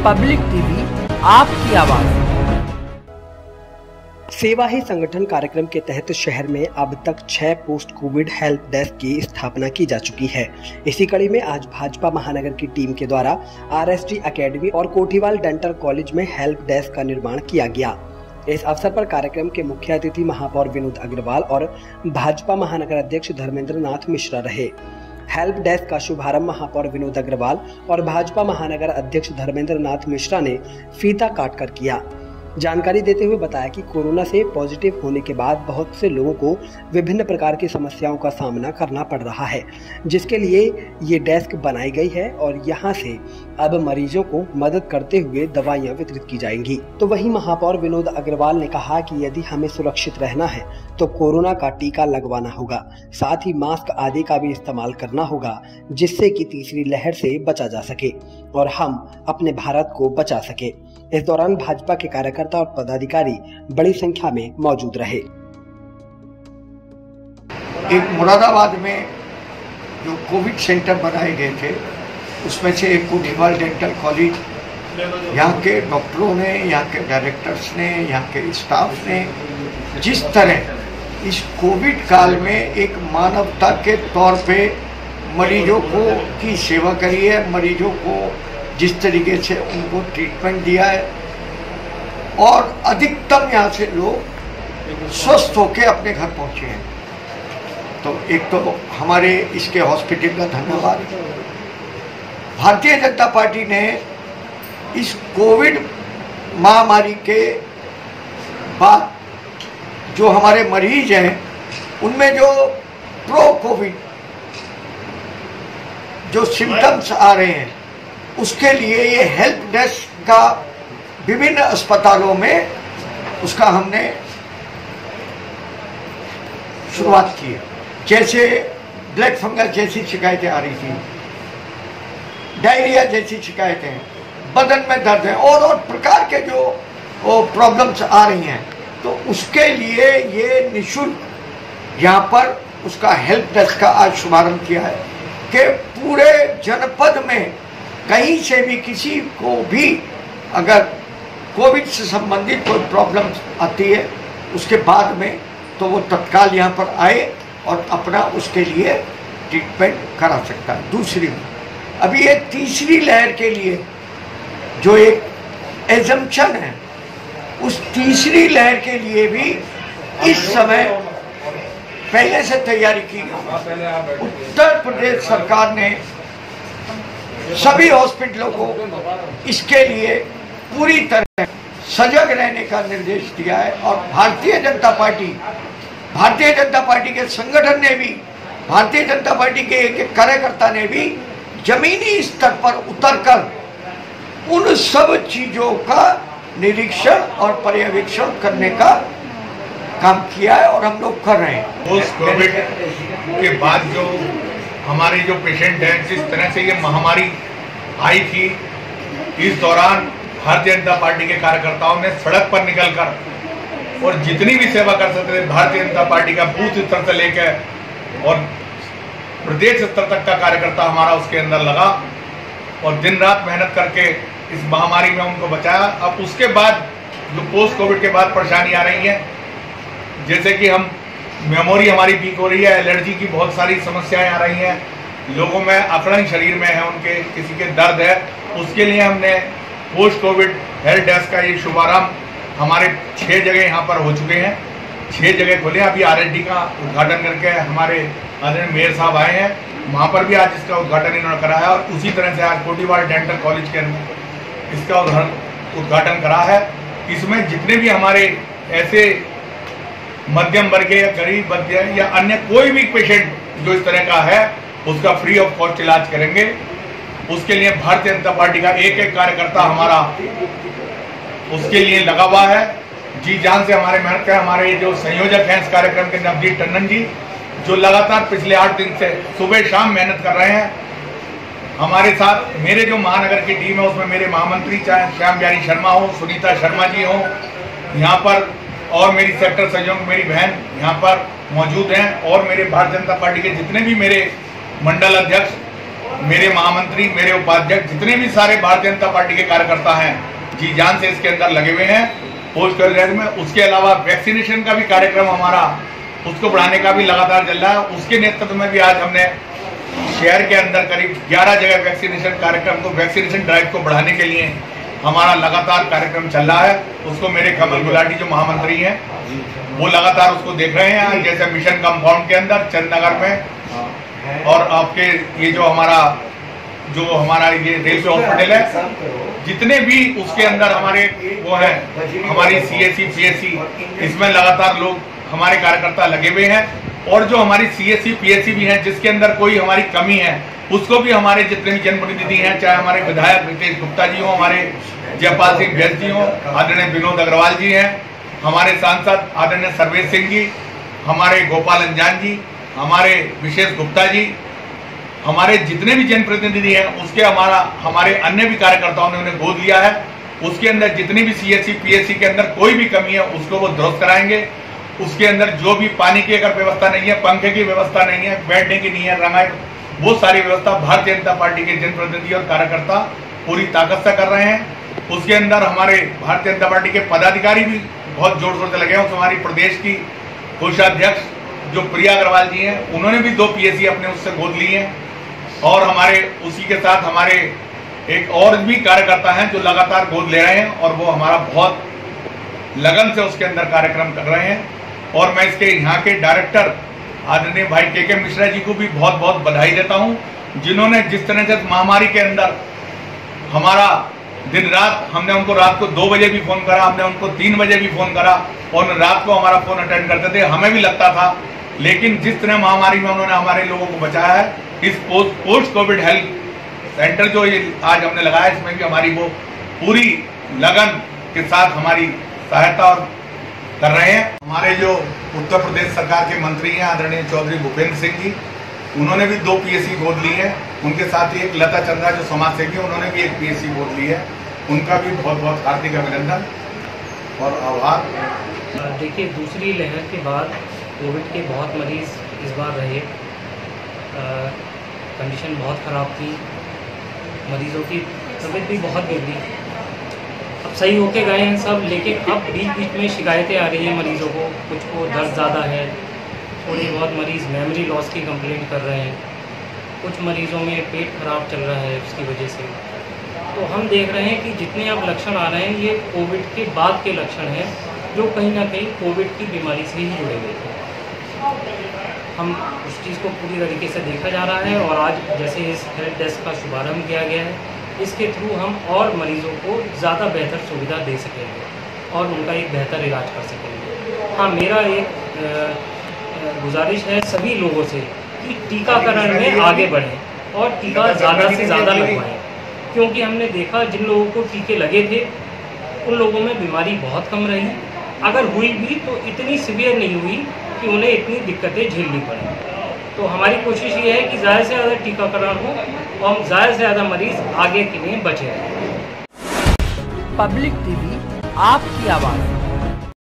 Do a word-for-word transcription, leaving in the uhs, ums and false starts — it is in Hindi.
पब्लिक टीवी, आपकी आवाज। सेवा ही संगठन कार्यक्रम के तहत शहर में अब तक छह पोस्ट कोविड हेल्प डेस्क की स्थापना की जा चुकी है। इसी कड़ी में आज भाजपा महानगर की टीम के द्वारा आरएसडी एकेडमी और कोठीवाल डेंटल कॉलेज में हेल्प डेस्क का निर्माण किया गया। इस अवसर पर कार्यक्रम के मुख्य अतिथि महापौर विनोद अग्रवाल और भाजपा महानगर अध्यक्ष धर्मेंद्र नाथ मिश्रा रहे। हेल्प डेस्क का शुभारंभ महापौर विनोद अग्रवाल और भाजपा महानगर अध्यक्ष धर्मेंद्र नाथ मिश्रा ने फीता काटकर किया। जानकारी देते हुए बताया कि कोरोना से पॉजिटिव होने के बाद बहुत से लोगों को विभिन्न प्रकार की समस्याओं का सामना करना पड़ रहा है, जिसके लिए ये डेस्क बनाई गई है और यहां से अब मरीजों को मदद करते हुए दवाइयां वितरित की जाएंगी। तो वहीं महापौर विनोद अग्रवाल ने कहा कि यदि हमें सुरक्षित रहना है तो कोरोना का टीका लगवाना होगा, साथ ही मास्क आदि का भी इस्तेमाल करना होगा, जिससे कि तीसरी लहर से बचा जा सके और हम अपने भारत को बचा सके। इस दौरान भाजपा के कार्यकर्ता और पदाधिकारी बड़ी संख्या में मौजूद रहे। एक मुरादाबाद में जो कोविड सेंटर बनाए गए थे, उसमें से एक कोठीवाल डेंटल कॉलेज, यहाँ के डॉक्टरों ने, यहाँ के डायरेक्टर्स ने, यहाँ के स्टाफ ने जिस तरह इस कोविड काल में एक मानवता के तौर पे मरीजों को की सेवा करी है, मरीजों को जिस तरीके से उनको ट्रीटमेंट दिया है और अधिकतम यहाँ से लोग स्वस्थ होकर अपने घर पहुँचे हैं, तो एक तो हमारे इसके हॉस्पिटल का धन्यवाद। भारतीय जनता पार्टी ने इस कोविड महामारी के बाद जो हमारे मरीज हैं उनमें जो प्रो कोविड जो सिम्टम्स आ रहे हैं, उसके लिए ये हेल्प डेस्क का विभिन्न अस्पतालों में उसका हमने शुरुआत की है। जैसे ब्लैक फंगस जैसी शिकायतें आ रही थी, डायरिया जैसी शिकायतें, बदन में दर्द है और और प्रकार के जो प्रॉब्लम्स आ रही हैं, तो उसके लिए ये निःशुल्क यहाँ पर उसका हेल्प डेस्क का आज शुभारंभ किया है कि पूरे जनपद में कहीं से भी किसी को भी अगर कोविड से संबंधित कोई प्रॉब्लम आती है, उसके बाद में तो वो तत्काल यहाँ पर आए और अपना उसके लिए ट्रीटमेंट करा सकता है। दूसरी, अभी एक तीसरी लहर के लिए जो एक एजम्पशन है, उस तीसरी लहर के लिए भी इस समय पहले से तैयारी की गई। उत्तर प्रदेश सरकार ने सभी हॉस्पिटलों को इसके लिए पूरी तरह सजग रहने का निर्देश दिया है और भारतीय जनता पार्टी भारतीय जनता पार्टी के संगठन ने भी, भारतीय जनता पार्टी के एक एक कार्यकर्ता ने भी जमीनी स्तर पर उतरकर उन सब चीजों का निरीक्षण और पर्यवेक्षण करने का काम किया है और हम लोग कर रहे हैं। पोस्ट कोविड के बाद जो हमारे जो पेशेंट हैं, जिस तरह से ये महामारी आई थी, इस दौरान भारतीय जनता पार्टी के कार्यकर्ताओं ने सड़क पर निकलकर और जितनी भी सेवा कर सकते थे, भारतीय जनता पार्टी का बूथ स्तर से लेकर और प्रदेश स्तर तक का कार्यकर्ता हमारा उसके अंदर लगा और दिन रात मेहनत करके इस महामारी में उनको बचाया। अब उसके बाद जो पोस्ट कोविड के बाद परेशानी आ रही है, जैसे कि हम मेमोरी हमारी वीक हो रही है, एलर्जी की बहुत सारी समस्याएं आ रही हैं, लोगों में अकड़न शरीर में है, उनके किसी के दर्द है, उसके लिए हमने पोस्ट कोविड हेल्प डेस्क का ये शुभारंभ हमारे छः जगह यहाँ पर हो चुके हैं, छः जगह खुले। अभी आरएसडी का उद्घाटन करके हमारे आदरणीय मेयर साहब आए हैं, वहाँ पर भी आज इसका उद्घाटन इन्होंने कराया और उसी तरह से आज कोठीवाल डेंटल कॉलेज के इसका उद्घाटन करा है। इसमें जितने भी हमारे ऐसे मध्यम वर्ग या गरीब वर्ग या अन्य कोई भी पेशेंट जो इस तरह का है, उसका फ्री ऑफ कॉस्ट इलाज करेंगे। उसके लिए भारतीय जनता पार्टी का एक एक कार्यकर्ता हमारा उसके लिए लगा हुआ है, जी जान से हमारे मेहनत कर। हमारे जो संयोजक हैं इस कार्यक्रम के, नवजीत टंडन जी, जो लगातार पिछले आठ दिन से सुबह शाम मेहनत कर रहे हैं हमारे साथ। मेरे जो महानगर की टीम है उसमें मेरे महामंत्री चाहे श्याम बिहारी शर्मा हो, सुनीता शर्मा जी हो यहाँ पर, और मेरी सेक्टर सहयोग मेरी बहन यहाँ पर मौजूद हैं, और मेरे भारतीय जनता पार्टी के जितने भी मेरे मंडल अध्यक्ष मेरे महामंत्री, मेरे उपाध्यक्ष, जितने भी सारे भारतीय जनता पार्टी के कार्यकर्ता हैं, जी जान से इसके अंदर लगे हुए हैं पोस्ट कोविड में। उसके अलावा वैक्सीनेशन का भी कार्यक्रम हमारा, उसको बढ़ाने का भी लगातार चल रहा है। उसके नेतृत्व में भी आज हमने शहर के अंदर करीब ग्यारह जगह वैक्सीनेशन कार्यक्रम को, वैक्सीनेशन ड्राइव को बढ़ाने के लिए हमारा लगातार कार्यक्रम चल रहा है। उसको मेरे कमल गुलाटी जो महामंत्री हैं वो लगातार उसको देख रहे हैं, जैसे मिशन कंपाउंड के अंदर चंदनगर में, और आपके ये जो हमारा जो हमारा ये रेलवे हॉस्पिटल है, जितने भी उसके अंदर हमारे वो है, हमारी सीएससी पीएससी, इसमें लगातार लोग हमारे कार्यकर्ता लगे हुए हैं। और जो हमारी सीएससी पीएससी भी हैं, जिसके अंदर कोई हमारी कमी है, उसको भी हमारे जितने भी जनप्रतिनिधि हैं, चाहे हमारे विधायक रितेश गुप्ता जी हों, हमारे जयपाल सिंह व्यास जी हों, आदरणीय विनोद अग्रवाल जी हैं, हमारे सांसद आदरणीय सर्वेश सिंह जी, हमारे गोपाल अंजान जी, हमारे विशेष गुप्ता जी, हमारे जितने भी जनप्रतिनिधि हैं, उसके हमारा हमारे अन्य भी कार्यकर्ताओं ने उन्हें गोद लिया है। उसके अंदर जितनी भी सीएससी पीएससी के अंदर कोई भी कमी है उसको वो दुरुस्त कराएंगे। उसके अंदर जो भी पानी की अगर व्यवस्था नहीं है, पंखे की व्यवस्था नहीं है, बैठने की नहीं है, रंगाई, वो सारी व्यवस्था भारतीय जनता पार्टी के जनप्रतिनिधि और कार्यकर्ता पूरी ताकत से कर रहे हैं। उसके अंदर हमारे भारतीय जनता पार्टी के पदाधिकारी भी बहुत जोर शोर से लगे हैं। हमारी प्रदेश की कोषाध्यक्ष जो प्रिया अग्रवाल जी हैं, उन्होंने भी दो पीएससी अपने उससे गोद ली हैं। और हमारे उसी के साथ हमारे एक और भी कार्यकर्ता हैं जो लगातार गोद ले रहे हैं, और वो हमारा बहुत लगन से उसके अंदर कार्यक्रम कर रहे हैं। और मैं इसके यहाँ के डायरेक्टर आदरणीय भाई के के मिश्रा जी को भी बहुत बहुत बधाई देता हूँ, जिन्होंने जिस तरह से महामारी के अंदर हमारा दिन रात, हमने उनको रात को दो बजे भी फोन करा, हमने उनको तीन बजे भी फोन करा, और रात को हमारा फोन अटेंड करते थे, हमें भी लगता था। लेकिन जिस तरह महामारी में उन्होंने हमारे लोगों को बचाया है, इस post post covid health centre जो ये आज हमने लगाया, इसमें भी हमारी वो पूरी लगन के साथ हमारी सहायता और कर रहे हैं। हमारे जो उत्तर प्रदेश सरकार के मंत्री हैं आदरणीय चौधरी भूपेंद्र सिंह जी, उन्होंने भी दो पीएससी गोद ली है। उनके साथ ही एक लता चंद्रा जो समाज सेवी, उन्होंने भी एक पीएससी गोद ली है। उनका भी बहुत बहुत हार्दिक अभिनंदन और आभार। देखिए, दूसरी लहर के बाद कोविड के बहुत मरीज इस बार रहे, कंडीशन बहुत ख़राब थी, मरीजों की तबीयत भी बहुत बिगड़ी। अब सही होके गए हैं सब, लेकिन अब बीच बीच में शिकायतें आ रही हैं मरीज़ों को, कुछ को दर्द ज़्यादा है, थोड़ी बहुत मरीज़ मेमोरी लॉस की कंप्लेंट कर रहे हैं, कुछ मरीज़ों में पेट खराब चल रहा है उसकी वजह से। तो हम देख रहे हैं कि जितने अब लक्षण आ रहे हैं ये कोविड के बाद के लक्षण हैं, जो कहीं ना कहीं कोविड की बीमारी से ही जुड़े हुए थे। हम उस चीज़ को पूरी तरीके से देखा जा रहा है, और आज जैसे इस हेल्प डेस्क का शुभारंभ किया गया है, इसके थ्रू हम और मरीज़ों को ज़्यादा बेहतर सुविधा दे सकेंगे और उनका एक बेहतर इलाज कर सकेंगे। हाँ, मेरा एक गुजारिश है सभी लोगों से कि टीकाकरण में आगे बढ़ें और टीका ज़्यादा से ज़्यादा लगवाएं, क्योंकि हमने देखा जिन लोगों को टीके लगे थे उन लोगों में बीमारी बहुत कम रही, अगर हुई भी तो इतनी सीवियर नहीं हुई कि उन्हें इतनी दिक्कतें झेलनी पड़ी। तो हमारी कोशिश ये है कि ज़्यादा से ज़्यादा टीकाकरण हो और ज़्यादा से ज़्यादा मरीज आगे के लिए बचे रहें। पब्लिक टीवी आपकी आवाज़।